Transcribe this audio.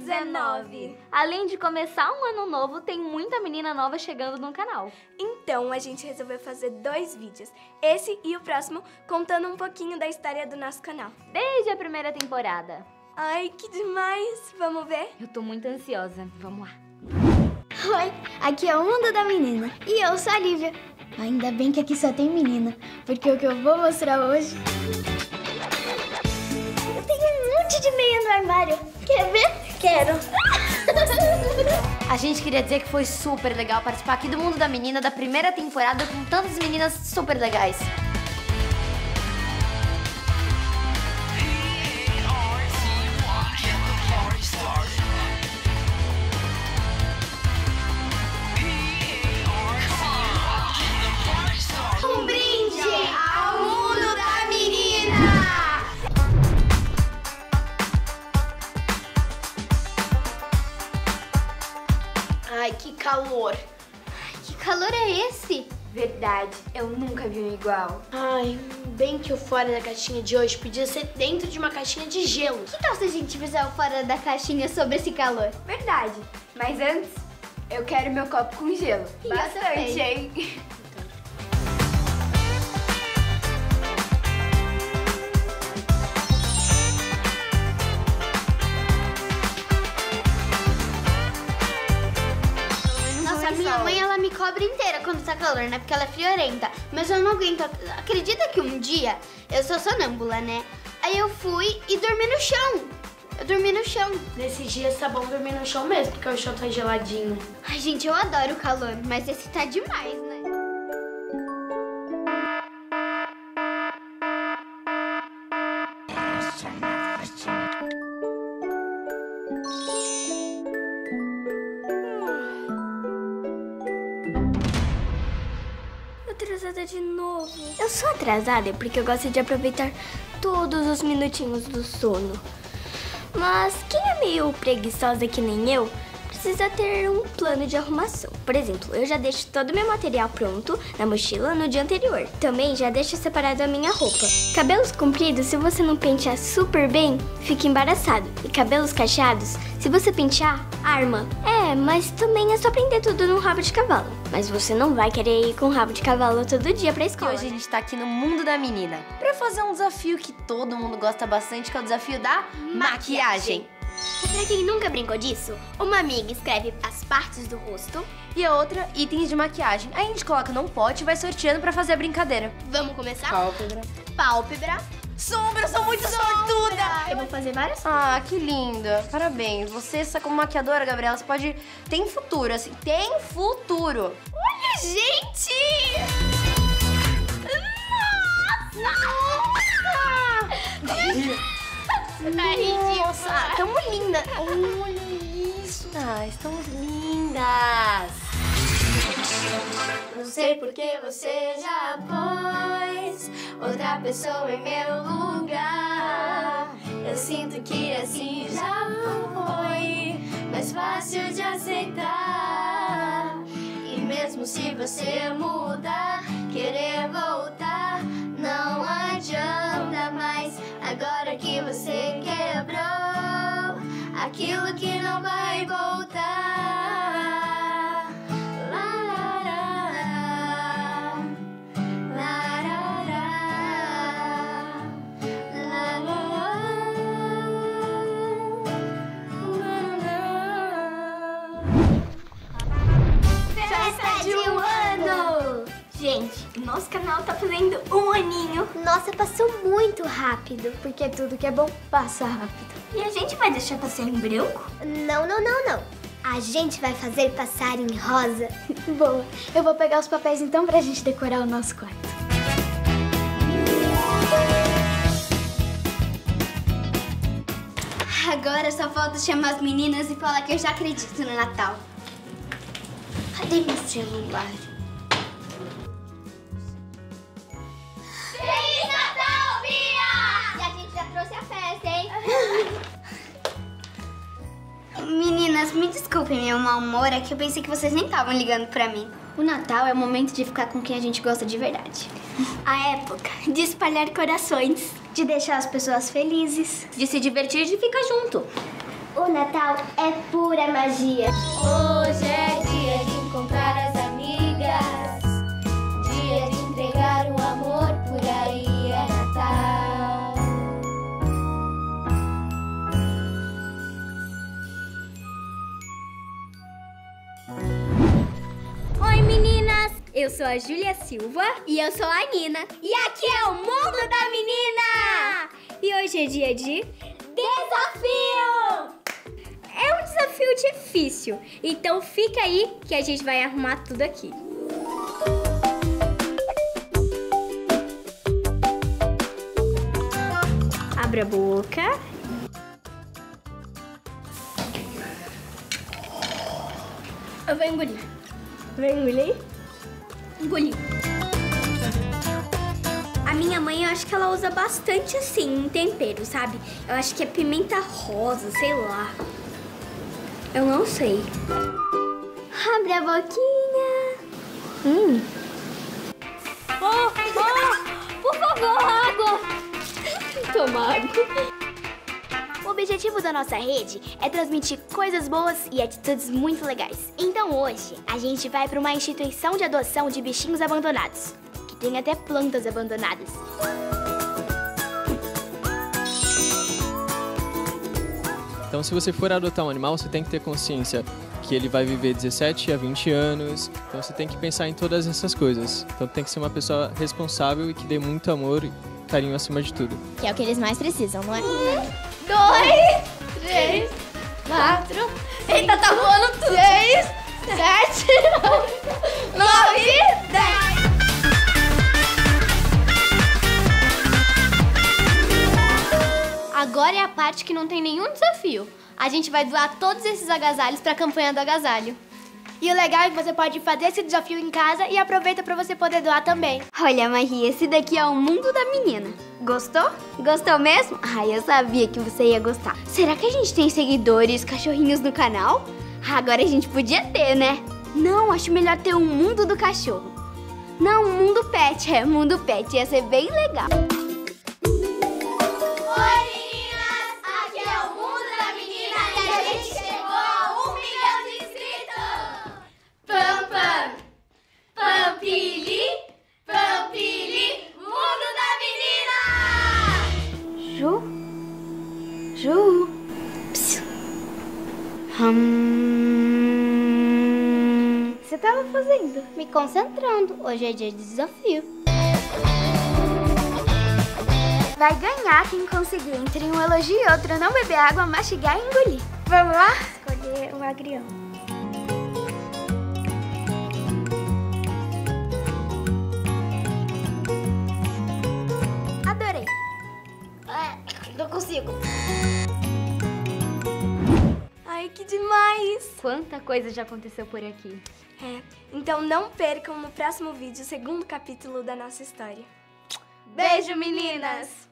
19. Além de começar um ano novo, tem muita menina nova chegando no canal. Então a gente resolveu fazer 2 vídeos, esse e o próximo, contando um pouquinho da história do nosso canal. Desde a primeira temporada. Ai, que demais! Vamos ver? Eu tô muito ansiosa. Vamos lá. Oi, aqui é o Mundo da Menina e eu sou a Lívia. Ainda bem que aqui só tem menina, porque o que eu vou mostrar hoje... Eu tenho um monte de meia no armário. Quer ver? Quero. A gente queria dizer que foi super legal participar aqui do Mundo da Menina da primeira temporada com tantas meninas super legais. Um brinde ao Mundo da Menina! Ai, que calor! Que calor é esse? Verdade, eu nunca vi um igual. Ai, bem que o fora da caixinha de hoje podia ser dentro de uma caixinha de gelo. Que tal se a gente fizer o fora da caixinha sobre esse calor? Verdade, mas antes, eu quero meu copo com gelo. E eu Bastante, também. hein? Nossa, minha mãe, ela me cobre inteira quando tá calor, né? Porque ela é friorenta. Mas eu não aguento. Acredita que um dia, eu sou sonâmbula, né? Aí eu fui e dormi no chão. Eu dormi no chão. Nesses dias tá bom dormir no chão mesmo, porque o chão tá geladinho. Ai, gente, eu adoro o calor, mas esse tá demais, né? Atrasada de novo. Eu sou atrasada porque eu gosto de aproveitar todos os minutinhos do sono. Mas quem é meio preguiçosa que nem eu, precisa ter um plano de arrumação. Por exemplo, eu já deixo todo o meu material pronto na mochila no dia anterior. Também já deixo separado a minha roupa. Cabelos compridos, se você não pentear super bem, fica embaraçado. E cabelos cacheados, se você pentear, arma. É, mas também é só prender tudo num rabo de cavalo. Mas você não vai querer ir com rabo de cavalo todo dia pra E escola. hoje a gente tá aqui no Mundo da Menina pra fazer um desafio que todo mundo gosta bastante, que é o desafio da maquiagem. Pra quem nunca brincou disso, uma amiga escreve as partes do rosto. E a outra, itens de maquiagem. Aí a gente coloca num pote e vai sorteando pra fazer a brincadeira. Vamos começar? Pálpebra. Pálpebra. Sombra, eu sou muito sortuda! Eu vou fazer várias. Ah, que linda. Parabéns. Você, como maquiadora, Gabriela, você pode... Tem futuro, assim. Tem futuro. Olha, gente! Tá ridículo. Nossa, tamo linda. Olha isso. Ah, estamos lindas. Não sei porque você já pôs outra pessoa em meu lugar. Eu sinto que assim já foi mais fácil de aceitar. E mesmo se você mudar, querer voltar, não adianta mais. Agora que você quebrou aquilo que não vai voltar. Festa de um ano! Gente, o nosso canal tá fazendo um aninho. Nossa, passou muito rápido, porque tudo que é bom passa rápido. E a gente vai deixar passar em branco? Não, não, não, não. A gente vai fazer passar em rosa. Boa. Eu vou pegar os papéis então pra gente decorar o nosso quarto. Agora só falta chamar as meninas e falar que eu já acredito no Natal. Cadê meu celular? Feliz Natal, Bia! E a gente já trouxe a festa, hein? Meninas, me desculpem meu mau humor, é que eu pensei que vocês nem estavam ligando pra mim. O Natal é o momento de ficar com quem a gente gosta de verdade. A época de espalhar corações, De deixar as pessoas felizes. De se divertir e de ficar junto. O Natal é pura magia. Hoje é dia de encontrar as amigas, dia de entregar o amor, por aí é Natal. Oi meninas, eu sou a Júlia Silva e eu sou a Nina. E aqui é o Mundo da Menina! E hoje é dia de desafio! É um desafio difícil, então fica aí que a gente vai arrumar tudo aqui. Abra a boca. Eu vou engolir. Vai engolir? Engolir. A minha mãe, eu acho que ela usa bastante assim, em tempero, sabe? Eu acho que é pimenta rosa, sei lá. Eu não sei. Abre a boquinha. Por favor, água. Toma água. O objetivo da nossa rede é transmitir coisas boas e atitudes muito legais. Então hoje, a gente vai para uma instituição de adoção de bichinhos abandonados, que tem até plantas abandonadas. Então, se você for adotar um animal, você tem que ter consciência que ele vai viver 17 a 20 anos. Então, você tem que pensar em todas essas coisas. Então, tem que ser uma pessoa responsável e que dê muito amor e carinho acima de tudo. Que é o que eles mais precisam, não é? 2, 3, 4. Eita, tá voando tudo. 6, 7, 9, 10. Agora é a parte que não tem nenhum desafio. A gente vai doar todos esses agasalhos para a campanha do agasalho. E o legal é que você pode fazer esse desafio em casa e aproveita para você poder doar também. Olha, Maria, esse daqui é o Mundo da Menina. Gostou? Gostou mesmo? Ai, eu sabia que você ia gostar. Será que a gente tem seguidores, cachorrinhos no canal? Agora a gente podia ter, né? Não, acho melhor ter um Mundo do Cachorro. Não, um Mundo Pet. É, Mundo Pet. Ia ser bem legal. Oi, meninas! Aqui é o Mundo da Menina e a gente chegou a 1 milhão de inscritos! Pam, pam! Pampili, Pampili, Mundo da Menina! Ju? Psiu. Você tava fazendo? Me concentrando. Hoje é dia de desafio. Vai ganhar quem conseguir entre um elogio e outro não beber água, mastigar e engolir. Vamos lá? Escolher o agrião. Adorei. Não consigo. Ai, que demais! Quanta coisa já aconteceu por aqui. É, então não percam no próximo vídeo o segundo capítulo da nossa história. Beijo, meninas!